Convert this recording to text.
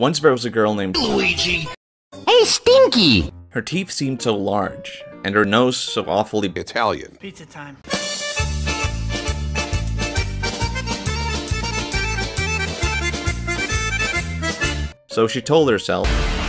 Once there was a girl named Luigi. Hey, Stinky! Her teeth seemed so large, and her nose so awfully Italian. Pizza time. So she told herself,